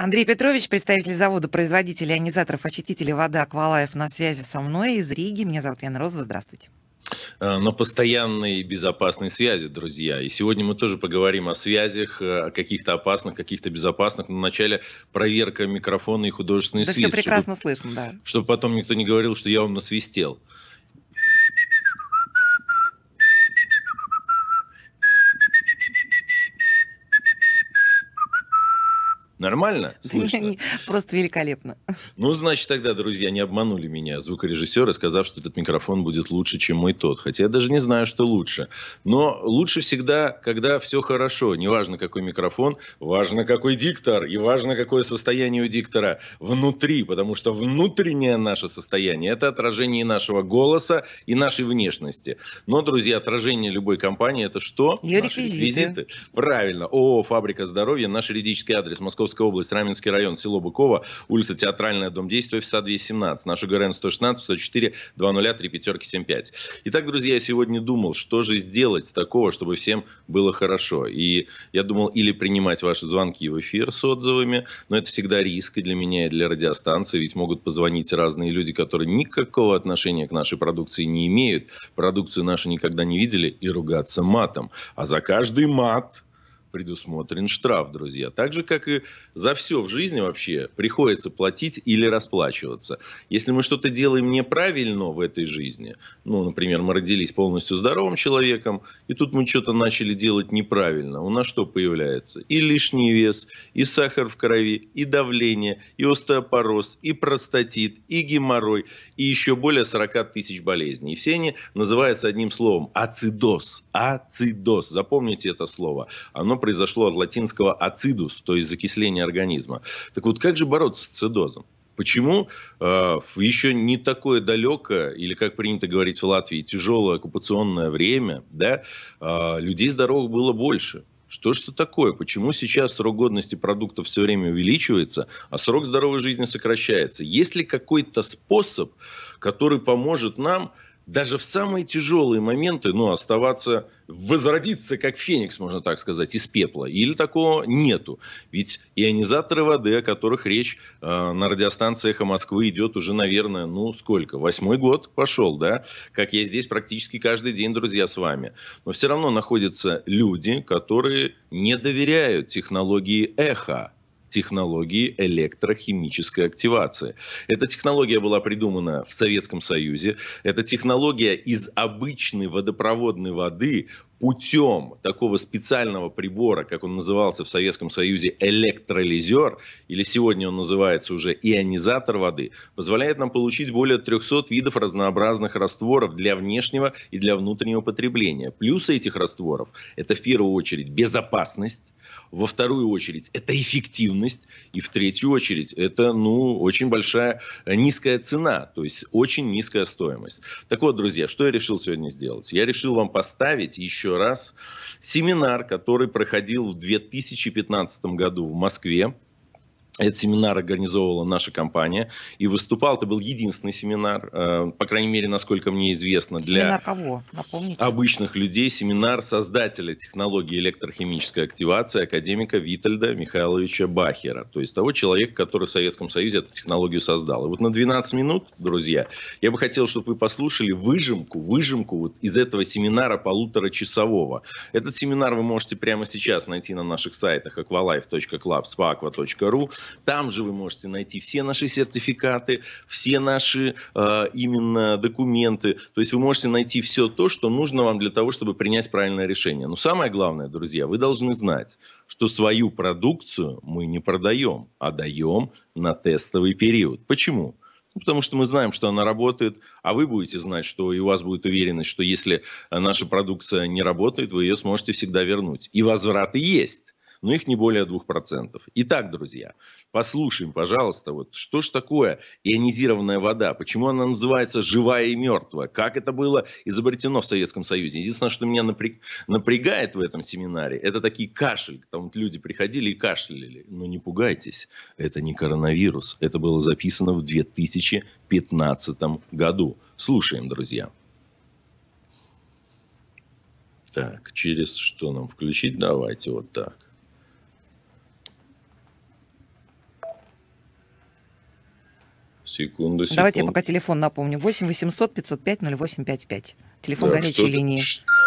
Андрей Петрович, представитель завода производителей ионизаторов, очистителей воды «Аквалайф» на связи со мной из Риги. Меня зовут Яна Розова. Здравствуйте. На постоянной безопасной связи, друзья. И сегодня мы тоже поговорим о связях, о каких-то опасных, каких-то безопасных. Но вначале проверка микрофона и художественный Да все свист, прекрасно слышно, да. чтобы потом никто не говорил, что я вам насвистел. Нормально? Слышно? Просто великолепно. Ну, значит, тогда, друзья, не обманули меня звукорежиссеры, сказав, что этот микрофон будет лучше, чем мой тот. Хотя я даже не знаю, что лучше. Но лучше всегда, когда все хорошо. Неважно, какой микрофон, важно, какой диктор. И важно, какое состояние у диктора внутри. Потому что внутреннее наше состояние – это отражение нашего голоса и нашей внешности. Но, друзья, отражение любой компании – это что? Ее Наши реквизиты. Правильно. ООО «Фабрика здоровья». Наш юридический адрес – Московская область, Раменский район, село Быково, улица Театральная, дом 10, офис 217, наш ГРН 116 104 200 3575. Итак, друзья, я сегодня думал, что же сделать такого, чтобы всем было хорошо. И я думал, или принимать ваши звонки в эфир с отзывами, но это всегда риск и для меня, и для радиостанции, ведь могут позвонить разные люди, которые никакого отношения к нашей продукции не имеют, продукцию нашу никогда не видели, и ругаться матом. А за каждый мат предусмотрен штраф, друзья. Так же, как и за все в жизни вообще приходится платить или расплачиваться. Если мы что-то делаем неправильно в этой жизни, ну, например, мы родились полностью здоровым человеком, и тут мы что-то начали делать неправильно, у нас что появляется? И лишний вес, и сахар в крови, и давление, и остеопороз, и простатит, и геморрой, и еще более 40 тысяч болезней. И все они называются одним словом – ацидоз. Ацидоз. Запомните это слово. Оно произошло от латинского «ацидус», то есть закисление организма. Так вот, как же бороться с ацидозом? Почему еще не такое далекое, или, как принято говорить в Латвии, тяжелое оккупационное время, да, людей здоровых было больше? Что ж это такое? Почему сейчас срок годности продуктов все время увеличивается, а срок здоровой жизни сокращается? Есть ли какой-то способ, который поможет нам даже в самые тяжелые моменты, ну, оставаться, возродиться, как феникс, можно так сказать, из пепла? Или такого нету? Ведь ионизаторы воды, о которых речь на радиостанции «Эхо Москвы» идет уже, наверное, ну, сколько? 8-й год пошел, да? Как я здесь практически каждый день, друзья, с вами. Но все равно находятся люди, которые не доверяют технологии эхо, технологии электрохимической активации. Эта технология была придумана в Советском Союзе. Это технология из обычной водопроводной воды путем такого специального прибора, как он назывался в Советском Союзе, электролизер, или сегодня он называется уже ионизатор воды, позволяет нам получить более 300 видов разнообразных растворов для внешнего и для внутреннего потребления. Плюсы этих растворов – это в первую очередь безопасность, во вторую очередь это эффективность, и в третью очередь это, ну, очень большая низкая цена, то есть очень низкая стоимость. Так вот, друзья, что я решил сегодня сделать? Я решил вам поставить еще раз семинар, который проходил в 2015 году в Москве. Этот семинар организовывала наша компания. И выступал, это был единственный семинар, по крайней мере, насколько мне известно, для Семинар кого? Напомните. обычных людей. Семинар создателя технологии электрохимической активации, академика Витальда Михайловича Бахера. То есть того человека, который в Советском Союзе эту технологию создал. И вот на 12 минут, друзья, я бы хотел, чтобы вы послушали выжимку вот из этого семинара 1,5-часового. Этот семинар вы можете прямо сейчас найти на наших сайтах aqualife.club, spaaqua.ru. Там же вы можете найти все наши сертификаты, все наши именно документы. То есть вы можете найти все то, что нужно вам для того, чтобы принять правильное решение. Но самое главное, друзья, вы должны знать, что свою продукцию мы не продаем, а даем на тестовый период. Почему? Ну, потому что мы знаем, что она работает, а вы будете знать, что и у вас будет уверенность, что если наша продукция не работает, вы ее сможете всегда вернуть. И возвраты есть. Но их не более 2%. Итак, друзья, послушаем, пожалуйста, вот что ж такое ионизированная вода, почему она называется живая и мертвая, как это было изобретено в Советском Союзе. Единственное, что меня напрягает в этом семинаре, это такие кашель. Там вот люди приходили и кашляли. Но не пугайтесь, это не коронавирус. Это было записано в 2015 году. Слушаем, друзья. Так, через что нам включить? Давайте вот так. Секунду. Давайте я пока телефон напомню. 8 800 505 0855. Телефон Так, горячей линии.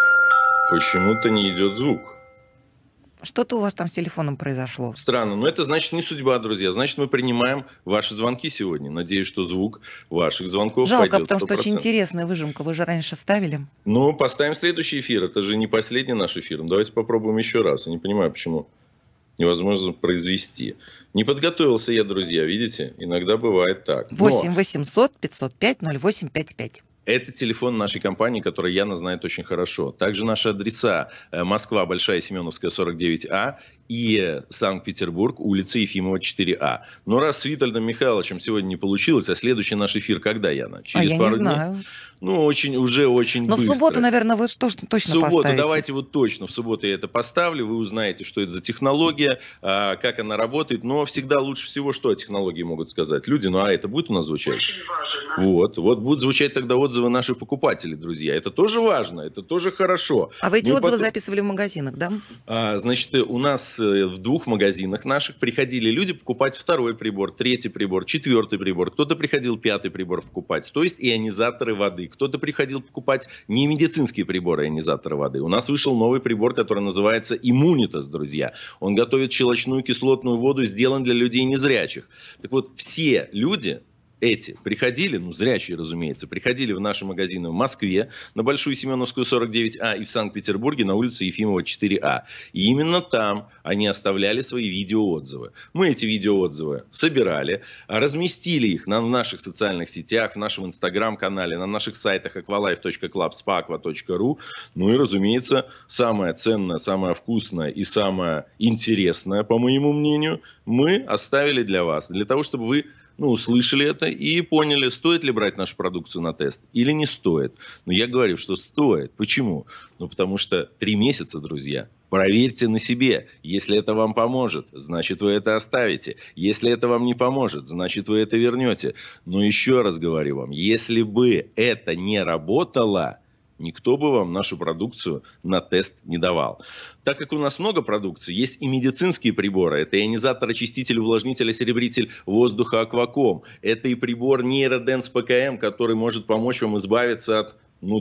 Почему-то не идет звук. Что-то у вас там с телефоном произошло. Странно, но это значит не судьба, друзья. Значит, мы принимаем ваши звонки сегодня. Надеюсь, что звук ваших звонков Жалко, пойдет 100%. потому что очень интересная выжимка. Вы же раньше ставили. Ну, поставим следующий эфир. Это же не последний наш эфир. Давайте попробуем еще раз. Я не понимаю, почему невозможно произвести. Не подготовился я, друзья, видите? Иногда бывает так. 8 800 505 0855. Это телефон нашей компании, который Яна знает очень хорошо. Также наши адреса: Москва, Большая Семеновская, 49А, и Санкт-Петербург, улица Ефимова, 4А. Но раз с Витальдом Михайловичем сегодня не получилось, а следующий наш эфир когда, Яна? Через я пару не дней? знаю. Ну, уже очень Но быстро. в субботу, наверное, вы точно поставите. В субботу, давайте вот точно, в субботу я это поставлю, вы узнаете, что это за технология, как она работает. Но всегда лучше всего, что о технологии могут сказать люди. Ну, а это будет у нас звучать? Очень важно. Вот будут звучать тогда отзывы наших покупателей, друзья. Это тоже важно, это тоже хорошо. А вы эти Ну, отзывы записывали в магазинах, да? Значит, у нас в 2 магазинах наших приходили люди покупать 2-й прибор, 3-й прибор, 4-й прибор. Кто-то приходил 5-й прибор покупать, то есть ионизаторы воды. Кто-то приходил покупать не медицинские приборы, ионизаторы воды. У нас вышел новый прибор, который называется Immunitas, друзья. Он готовит щелочную кислотную воду, сделан для людей незрячих. Так вот, все люди эти приходили, ну, зрячие, разумеется, приходили в наши магазины в Москве, на Большую Семеновскую, 49А, и в Санкт-Петербурге на улице Ефимова, 4А. И именно там они оставляли свои видеоотзывы. Мы эти видеоотзывы собирали, разместили их в наших социальных сетях, в нашем инстаграм-канале, на наших сайтах aqualife.club, spaaqua.ru. Ну и, разумеется, самое ценное, самое вкусное и самое интересное, по моему мнению, мы оставили для вас, для того, чтобы вы услышали это и поняли, стоит ли брать нашу продукцию на тест или не стоит. Но я говорю, что стоит. Почему? Потому что 3 месяца, друзья. Проверьте на себе. Если это вам поможет, значит, вы это оставите. Если это вам не поможет, значит, вы это вернете. Но еще раз говорю вам, если бы это не работало, никто бы вам нашу продукцию на тест не давал. Так как у нас много продукции, есть и медицинские приборы. Это ионизатор, очиститель, увлажнитель, осеребритель воздуха Акваком. Это и прибор Нейроденс ПКМ, который может помочь вам избавиться от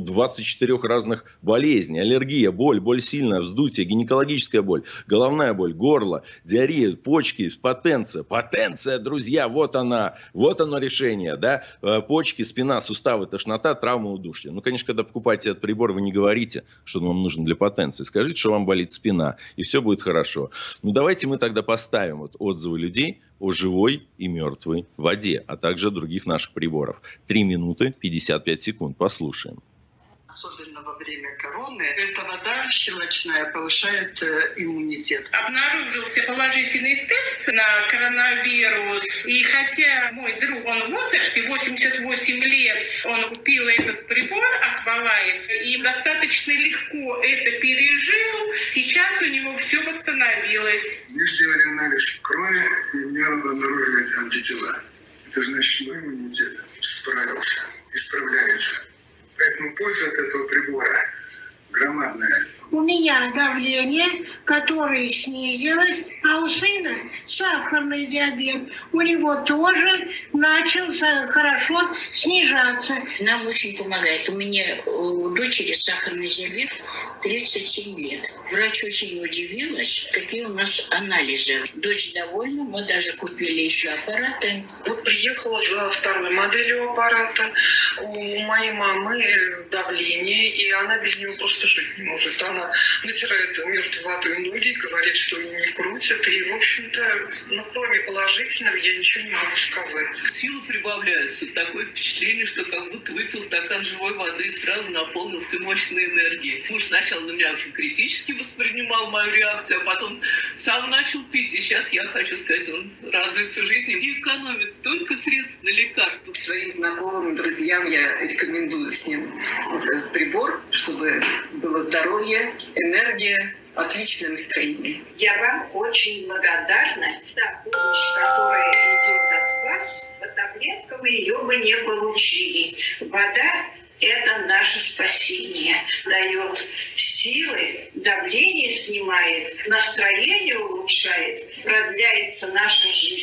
24 разных болезней. Аллергия, боль сильная, вздутие, гинекологическая боль, головная боль, горло, диарея, почки, потенция. Потенция, друзья, вот оно решение. Да? Почки, спина, суставы, тошнота, травма, удушье. Конечно, когда покупаете этот прибор, вы не говорите, что он вам нужен для потенции. Скажите, что вам болит спина, и все будет хорошо. Давайте мы тогда поставим отзывы людей о живой и мертвой воде, а также других наших приборов. 3 минуты 55 секунд. Послушаем. Особенно во время короны, эта вода щелочная повышает иммунитет. Обнаружился положительный тест на коронавирус. И хотя мой друг, он в возрасте, 88 лет, он купил этот прибор Aqualife и достаточно легко это пережил. Сейчас у него все восстановилось. Мы сделали анализ крови, и у меня обнаружили антитела. Это значит, мой иммунитет справился, исправляется. Поэтому польза от этого прибора громадная. У меня давление, которое снизилось, а у сына сахарный диабет. У него тоже начал хорошо снижаться. Нам очень помогает. У меня у дочери сахарный диабет 37 лет. Врач очень удивилась, какие у нас анализы. Дочь довольна, мы даже купили еще аппараты. Вот приехала за 2-й моделью аппарата. У моей мамы давление, и она без него просто жить не может. Она натирает мертвой водой ноги, говорит, что не крутят. И, в общем-то, кроме положительного, я ничего не могу сказать. Силы прибавляются. Такое впечатление, что как будто выпил стакан живой воды и сразу наполнился мощной энергией. Муж сначала на меня очень критически воспринимал мою реакцию, а потом сам начал пить. И сейчас, я хочу сказать, он радуется жизни и экономит столько средств на лекарства. Своим знакомым, друзьям я рекомендую всем этот прибор, чтобы было здоровье, энергия, отличное настроение. Я вам очень благодарна за помощь, которая идет от вас. По таблеткам ее бы не получили. Вода – это наше спасение. Дает силы, давление снимает, настроение улучшает, продляется наша жизнь.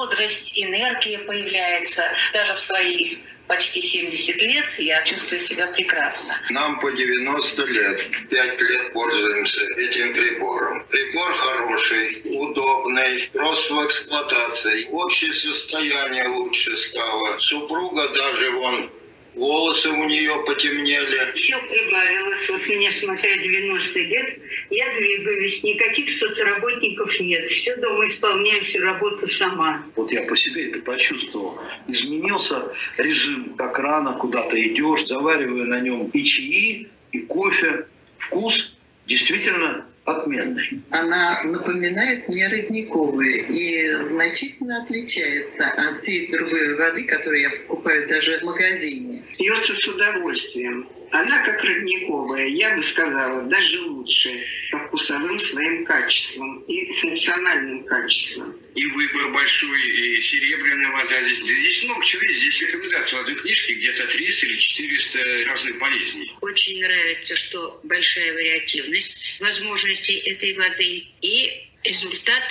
бодрость, энергия появляется. Даже в свои почти 70 лет я чувствую себя прекрасно. Нам по 90 лет. 5 лет пользуемся этим прибором. Прибор хороший, удобный, прост в эксплуатации. Общее состояние лучше стало. Супруга даже волосы у нее потемнели. Все прибавилось. Вот мне, смотря 90 лет, я двигаюсь, никаких соцработников нет. Все дома исполняю, всю работу сама. Вот я по себе это почувствовал. Изменился режим, как рано куда-то идешь, заваривая на нем и чаи, и кофе. Вкус действительно отменный. Она напоминает мне родниковую и значительно отличается от всей другой воды, которую я покупаю даже в магазине. Пьется с удовольствием. Она как родниковая, я бы сказала, даже лучше по вкусовым своим качествам и функциональным качествам. И выбор большой, и серебряная вода. Здесь много чего есть. Здесь рекомендация в одной книжке где-то 300 или 400 разных болезней. Очень нравится, что большая вариативность возможностей этой воды и результат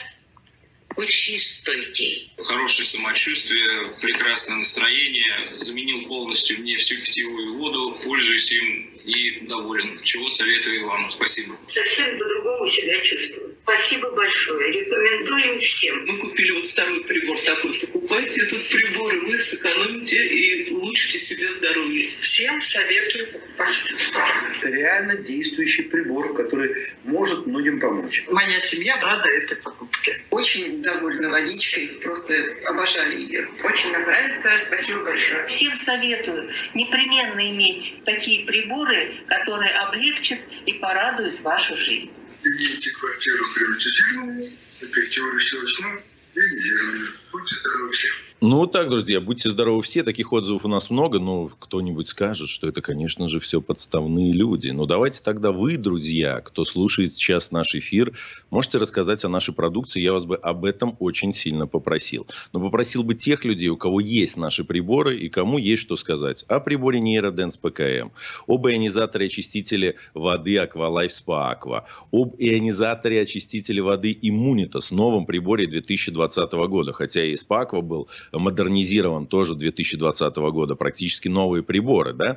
очень стойкий. Хорошее самочувствие, прекрасное настроение. Заменил полностью мне всю питьевую воду, пользуюсь им и доволен. Чего советую вам. Спасибо. Совсем по-другому себя чувствую. Спасибо большое. Рекомендуем всем. Мы купили вот второй прибор такой. Покупайте этот прибор, и вы сэкономите и улучшите себе здоровье. Всем советую покупать этот прибор. Это реально действующий прибор, который может многим помочь. Моя семья рада этой покупке. Очень довольна водичкой, просто обожали ее. Очень нам нравится. Спасибо большое. Всем советую непременно иметь такие приборы, которые облегчат и порадуют вашу жизнь. Имейте квартиру приватизированную, пятиуровневую и ионизированную. Будьте здоровы все. Ну, вот так, друзья, будьте здоровы все. Таких отзывов у нас много, но кто-нибудь скажет, что это, конечно же, все подставные люди. Но давайте тогда вы, друзья, кто слушает сейчас наш эфир, можете рассказать о нашей продукции. Я вас бы об этом очень сильно попросил. Но попросил бы тех людей, у кого есть наши приборы и кому есть что сказать о приборе Нейроденс ПКМ, об ионизаторе-очистителе воды Aqualife Spa Aqua, об ионизаторе-очистителе воды Immunitas, новом приборе 2020 года. Хотя и Spa Aqua был модернизирован тоже 2020 года, практически новые приборы, да,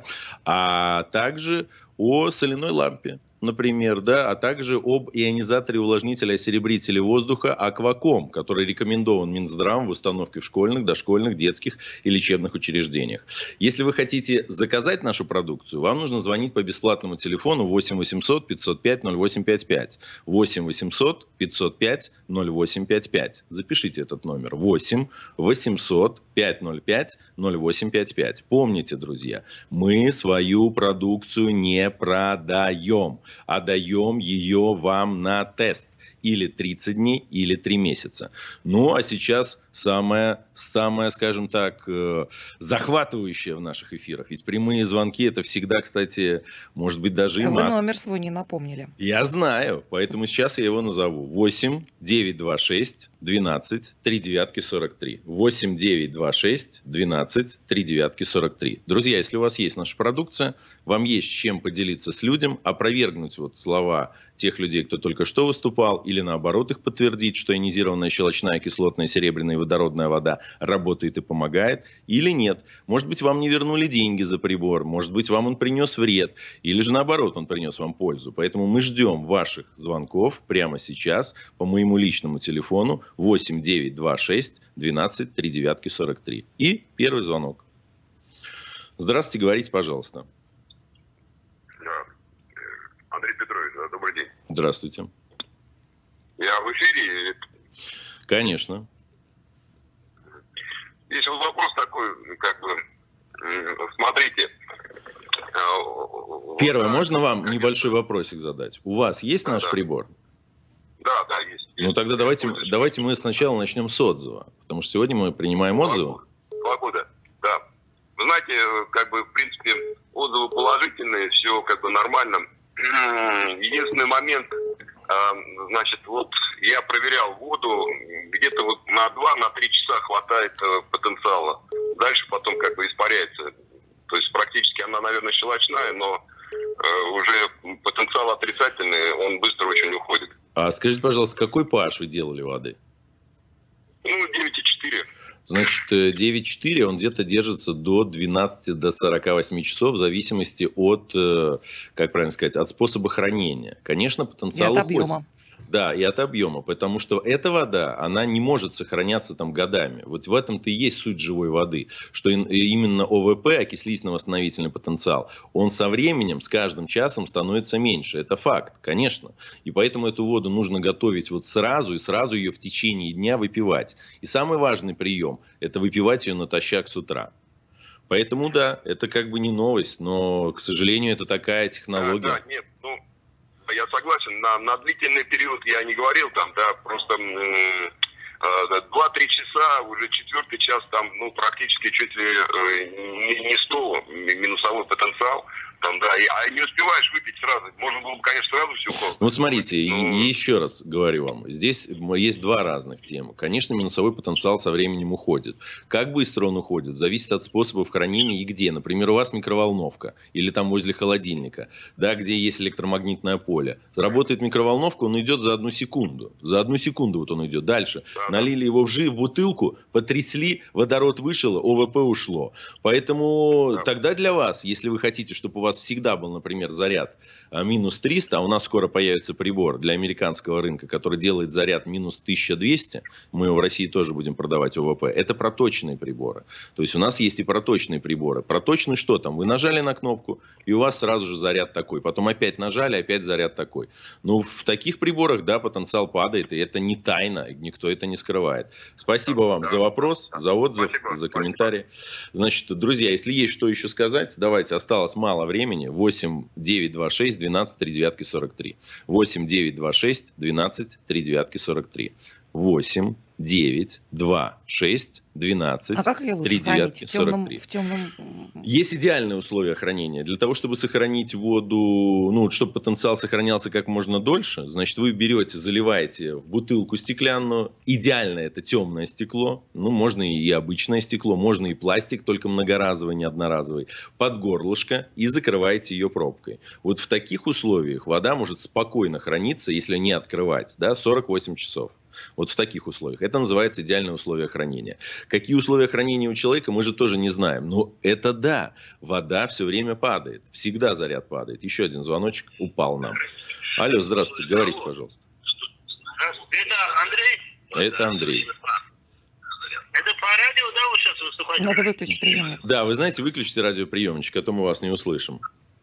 а также о соляной лампе, например, да, а также об ионизаторе увлажнителя-осеребрителя воздуха Акваком, который рекомендован Минздравом в установке в школьных, дошкольных, детских и лечебных учреждениях. Если вы хотите заказать нашу продукцию, вам нужно звонить по бесплатному телефону 8 800 505 0855. 8 800 505 0855. Запишите этот номер. 8 800 505 0855. Помните, друзья, мы свою продукцию не продаем, а даем ее вам на тест. Или 30 дней, или 3 месяца. Ну, а сейчас самое, скажем так, захватывающее в наших эфирах. Ведь прямые звонки — это всегда, кстати, может быть, даже и мат. Вы номер свой не напомнили. Я знаю, поэтому сейчас я его назову. 8 926 12 39 43. 8 926 12 39 43. Друзья, если у вас есть наша продукция, вам есть чем поделиться с людям, опровергнуть вот слова тех людей, кто только что выступал, или наоборот их подтвердить, что ионизированная щелочная, кислотная, серебряная и водородная вода работает и помогает, или нет. Может быть, вам не вернули деньги за прибор, может быть, вам он принес вред, или же наоборот, он принес вам пользу. Поэтому мы ждем ваших звонков прямо сейчас по моему личному телефону 8 926 12 39 43. И первый звонок. Здравствуйте, говорите, пожалуйста. Андрей Петрович, добрый день. Здравствуйте. Я в эфире? Конечно. Есть вот вопрос такой, как бы, смотрите. Первое, можно вам небольшой вопросик задать? У вас есть наш прибор? Да, есть. Ну тогда давайте мы сначала начнем с отзыва, потому что сегодня мы принимаем отзывы. 2 года, да. Вы знаете, как бы, в принципе, отзывы положительные, все как бы нормально. Единственный момент, значит, вот я проверял воду, где-то вот на 2-3 часа хватает потенциала. Дальше потом как бы испаряется. То есть практически она, наверное, щелочная, но уже потенциал отрицательный, он быстро очень уходит. А скажите, пожалуйста, какой pH вы делали воды? Ну, 9,4. Значит, 9,4 он где-то держится до 12, до 48 часов в зависимости от, как правильно сказать, от способа хранения. Конечно, потенциал и от уходит. объема. Да, и от объема, потому что эта вода, она не может сохраняться там годами. Вот в этом-то и есть суть живой воды, что именно ОВП, окислительно-восстановительный потенциал, он со временем, с каждым часом становится меньше. Это факт, конечно. И поэтому эту воду нужно готовить вот сразу, и сразу ее в течение дня выпивать. И самый важный прием – это выпивать ее натощак с утра. Поэтому да, это как бы не новость, но, к сожалению, это такая технология. Да, нет, ну, я согласен, на длительный период я не говорил, там, да, просто 2-3 часа, уже 4-й час, там, ну, практически чуть ли не 100 минусовой потенциал. Там, да, а не успеваешь выпить сразу. Можно было бы, конечно, сразу все холодно. Вот смотрите, еще раз говорю вам, здесь есть два разных темы. Конечно, минусовой потенциал со временем уходит. Как быстро он уходит, зависит от способов хранения и где. Например, у вас микроволновка или там возле холодильника, да, где есть электромагнитное поле. Работает микроволновка, он идет за 1 секунду. За 1 секунду вот он идет. Дальше. Да. Налили его в бутылку, потрясли, водород вышел, ОВП ушло. Поэтому тогда для вас, если вы хотите, чтобы у вас всегда был, например, заряд минус 300, а у нас скоро появится прибор для американского рынка, который делает заряд минус 1200, мы его в России тоже будем продавать ОВП, это проточные приборы. То есть у нас есть и проточные приборы. Проточный что там? Вы нажали на кнопку, и у вас сразу же заряд такой. Потом опять нажали, опять заряд такой. Но в таких приборах, да, потенциал падает, и это не тайна, никто это не скрывает. Спасибо вам за вопрос, за отзыв, за комментарий. Значит, друзья, если есть что еще сказать, давайте, осталось мало времени. 8 9 2 6 12 3 9 43. 8 9 2 6 12 3 9 43. 8 9 2 6 12 а как ее лучше 3 хранить? 9 43. В темном... Есть идеальные условия хранения. Для того, чтобы сохранить воду, ну, чтобы потенциал сохранялся как можно дольше, значит, вы берете, заливаете в бутылку стеклянную. Идеально это темное стекло. Ну, можно и обычное стекло, можно и пластик, только многоразовый, не одноразовый. Под горлышко и закрываете ее пробкой. Вот в таких условиях вода может спокойно храниться, если не открывать, да, 48 часов. Вот в таких условиях. Это называется идеальные условия хранения. Какие условия хранения у человека, мы же тоже не знаем. Но это да, вода все время падает. Всегда заряд падает. Еще один звоночек упал нам. Алло, здравствуйте, говорите, пожалуйста. Это Андрей? Это Андрей. Это по радио, да, вы сейчас выступаете? Надо выключить приемник. Да, вы знаете, выключите радиоприемничек, а то мы вас не услышим.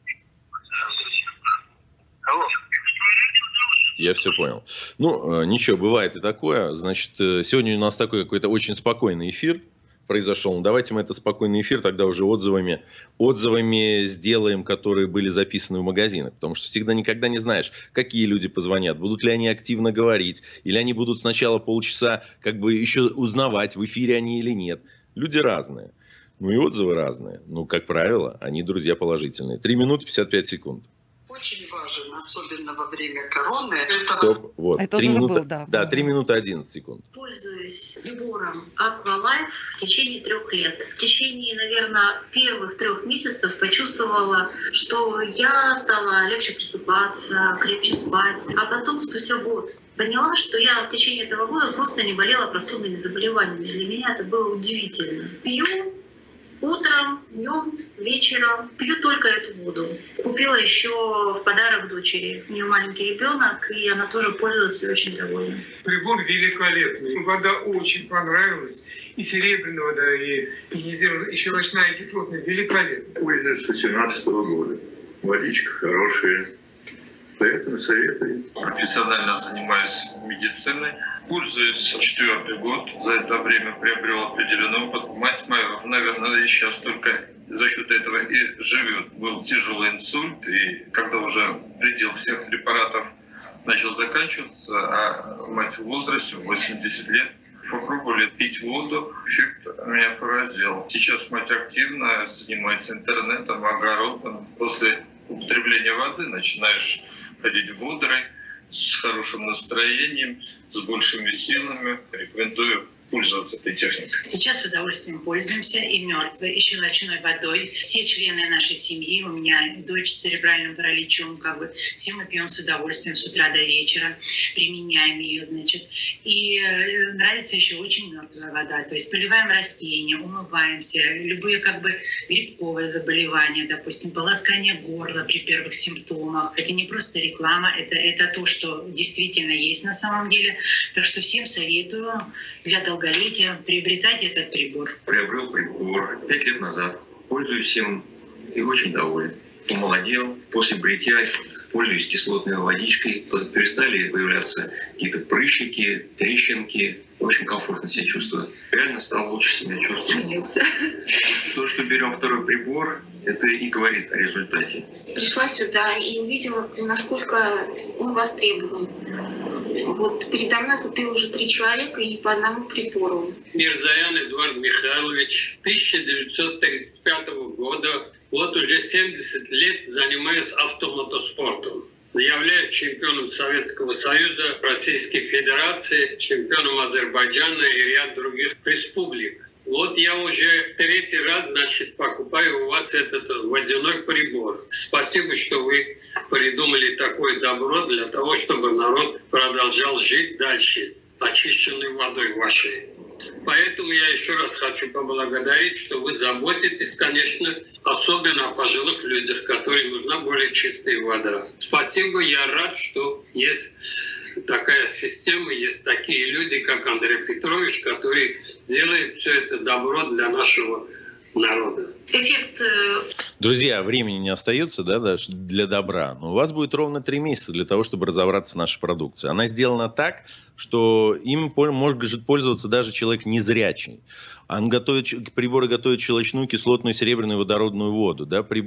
Алло. Я все понял. Ну, ничего, бывает и такое. Значит, сегодня у нас такой какой-то очень спокойный эфир произошел. Ну, давайте мы этот спокойный эфир тогда уже отзывами сделаем, которые были записаны в магазинах. Потому что всегда никогда не знаешь, какие люди позвонят, будут ли они активно говорить, или они будут сначала полчаса как бы еще узнавать, в эфире они или нет. Люди разные. Ну и отзывы разные. Ну, как правило, они, друзья, положительные. 3 минуты 55 секунд. Очень важен, особенно во время короны. Стоп, вот. Это 3 минуты, был, да. 3 минуты 11 секунд. Пользуюсь прибором Aqualife в течение 3 лет. В течение, наверное, первых 3 месяцев почувствовала, что я стала легче просыпаться, крепче спать. А потом, спустя год, поняла, что я в течение этого года просто не болела простудными заболеваниями. Для меня это было удивительно. Пью утром, днем, вечером. Пью только эту воду. Купила еще в подарок дочери. У нее маленький ребенок, и она тоже пользуется и очень довольна. Прибор великолепный. Вода очень понравилась. И серебряная вода, и щелочная кислотная. Великолепно. Пользуюсь с 2017 года. Водичка хорошая. Поэтому советую. Профессионально занимаюсь медициной. Пользуюсь 4-й год. За это время приобрел определенный опыт. Мать моя, наверное, и сейчас только за счет этого и живет. Был тяжелый инсульт, и когда уже предел всех препаратов начал заканчиваться, а мать в возрасте, 80 лет, попробовали пить воду, эффект меня поразил. Сейчас мать активно занимается интернетом, огородом. После употребления воды начинаешь ходить бодрой, с хорошим настроением, с большими силами. Рекомендую пользоваться этой техникой? Сейчас с удовольствием пользуемся и мертвой, и щелочной водой. Все члены нашей семьи, у меня дочь с церебральным параличом, все мы пьем с удовольствием с утра до вечера, применяем ее, значит. И нравится еще очень мертвая вода, то есть поливаем растения, умываемся, любые грибковые заболевания, допустим, полоскание горла при первых симптомах. Это не просто реклама, это то, что действительно есть на самом деле. Так что всем советую для долголетия приобретать этот прибор. Приобрел прибор 5 лет назад, пользуюсь им и очень доволен. Помолодел, после бритья пользуюсь кислотной водичкой, перестали появляться какие-то прыщики, трещинки. Очень комфортно себя чувствую. Реально стал лучше себя чувствовать. То, что берем второй прибор, это и говорит о результате. Пришла сюда и увидела, насколько он востребован. Вот передо мной купил уже 3 человека и по одному прибору. Мирзаян Эдуард Михайлович, 1935 года, вот уже 70 лет занимаюсь автомотоспортом. Являюсь чемпионом Советского Союза, Российской Федерации, чемпионом Азербайджана и ряд других республик. Вот я уже 3-й раз, покупаю у вас этот водяной прибор. Спасибо, что вы придумали такое добро для того, чтобы народ продолжал жить дальше, очищенной водой вашей. Поэтому я еще раз хочу поблагодарить, что вы заботитесь, конечно, особенно о пожилых людях, которым нужна более чистая вода. Спасибо, я рад, что есть такая система, есть такие люди, как Андрей Петрович, которые делают все это добро для нашего народа. Друзья, времени не остается, для добра. Но у вас будет ровно 3 месяца для того, чтобы разобраться с нашей продукцией. Она сделана так, что им может пользоваться даже человек незрячий. Приборы готовят щелочную, кислотную, серебряную, водородную воду.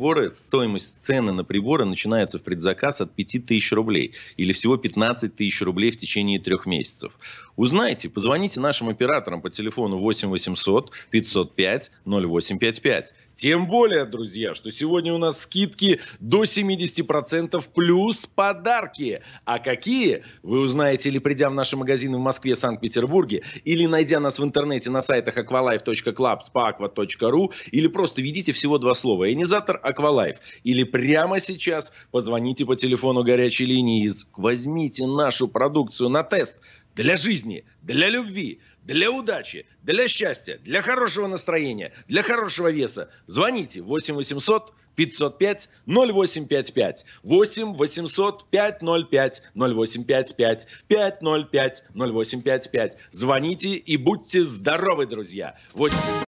Цены на приборы начинаются в предзаказ от 5000 рублей. Или всего 15 тысяч рублей в течение 3 месяцев. Узнайте, позвоните нашим операторам по телефону 8 800 505 0855. Тем более, друзья, что сегодня у нас скидки до 70% плюс подарки. А какие? Вы узнаете или придя в наши магазины в Москве, Санкт-Петербурге, или найдя нас в интернете на сайтах aqualife.club, spaaqua.ru, или просто введите всего 2 слова «Ионизатор Aqualife». Или прямо сейчас позвоните по телефону горячей линии и возьмите нашу продукцию на тест. Для жизни, для любви, для удачи, для счастья, для хорошего настроения, для хорошего веса. Звоните 8 800 505 0855. 8 800 505 0855. 505 0855. Звоните и будьте здоровы, друзья. 8...